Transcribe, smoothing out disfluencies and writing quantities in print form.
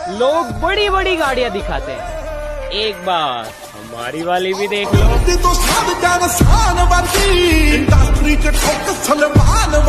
लोग बड़ी बड़ी गाड़ियां दिखाते हैं, एक बार हमारी वाली भी देख लो।